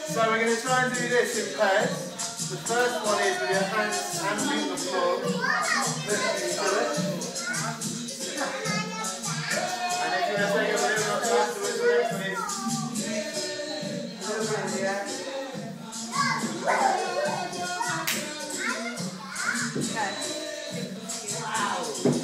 So we're going to try and do this in pairs. The first one is with your hands and feet on the floor. Let's do it. And if you want to take a little bit afterwards, the next one is a little bit in the air. Okay.